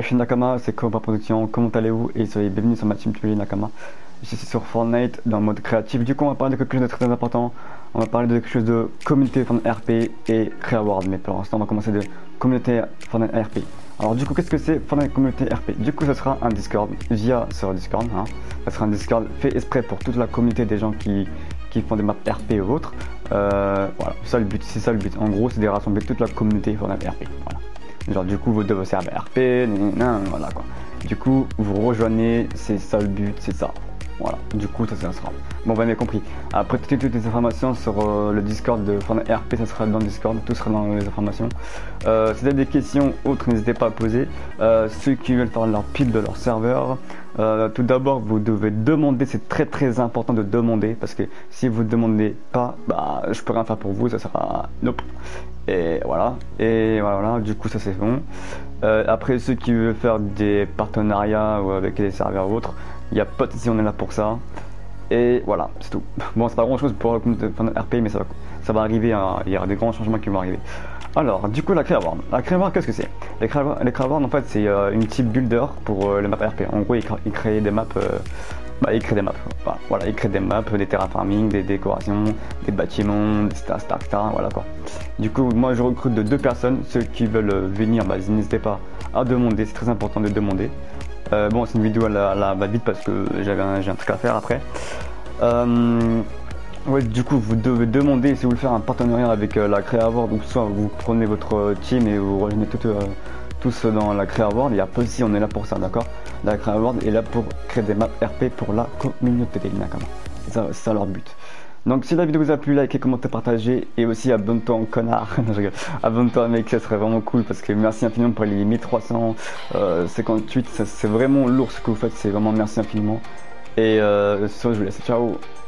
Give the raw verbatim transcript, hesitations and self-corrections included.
chaîne Nakama, c'est Cobra Production, comment allez-vous et soyez bienvenus sur ma team Tuer Nakama. Je suis sur Fortnite dans le mode créatif, du coup on va parler de quelque chose de très important, on va parler de quelque chose de communauté Fortnite R P et Créaward, mais pour l'instant on va commencer de communauté Fortnite R P. Alors du coup qu'est-ce que c'est Fortnite communauté R P? Du coup ça sera un Discord, via sur Discord, hein. Ça sera un Discord fait exprès pour toute la communauté des gens qui, qui font des maps R P ou autres. Euh, voilà, c'est ça le but, c'est ça le but, en gros c'est de rassembler toute la communauté Fortnite R P, voilà. Genre du coup vous devez servir R P, nan, voilà quoi. Du coup vous rejoignez, c'est ça le but, c'est ça. Voilà, du coup ça, ça sera. Bon vous avez compris. Après toutes, toutes les informations sur euh, le Discord de Fortnite R P, ça sera dans le Discord, tout sera dans les informations. Euh, si vous avez des questions autres, n'hésitez pas à poser. Euh, ceux qui veulent faire leur pile de leur serveur, euh, tout d'abord vous devez demander, c'est très très important de demander, parce que si vous ne demandez pas, bah je peux rien faire pour vous, ça sera nope. Et voilà, et voilà, du coup ça c'est bon. Euh, après ceux qui veulent faire des partenariats ou avec des serveurs ou autres, il n'y a pas de souci, on est là pour ça. Et voilà, c'est tout. Bon, c'est pas grand chose pour le compte de R P, mais ça va, ça va arriver, hein. Il y aura des grands changements qui vont arriver. Alors, du coup, la Créaward. La Créaward, qu'est-ce que c'est? Les Créaward, les Créaward, en fait, c'est euh, une type builder pour euh, les maps R P. En gros, ils, ils créent des maps. Euh, bah, ils créent des maps. Voilà, voilà, ils créent des maps, des terraforming, des décorations, des bâtiments, des stars, stars, stars, voilà quoi. Du coup, moi, je recrute de deux personnes. Ceux qui veulent venir, bah, n'hésitez pas à demander. C'est très important de demander. Euh, bon, c'est une vidéo à la, à la va vite parce que j'avais un, j'ai un truc à faire après. Euh, ouais, du coup, vous devez demander si vous voulez faire un partenariat avec euh, la Créaward, donc soit vous prenez votre team et vous rejoignez tout, euh, tous dans la Créaward. Il y a pas si on est là pour ça, d'accord? La Créaward est là pour créer des maps R P pour la communauté des Nakama. C'est ça, ça leur but. Donc si la vidéo vous a plu, likez, commentez, partagez et aussi abonne-toi en connard. Non, je rigole. Abonne-toi mec, ça serait vraiment cool parce que merci infiniment pour les mille trois cent cinquante-huit, c'est vraiment lourd ce que vous faites, c'est vraiment merci infiniment. Et euh, sur ce, je vous laisse, ciao.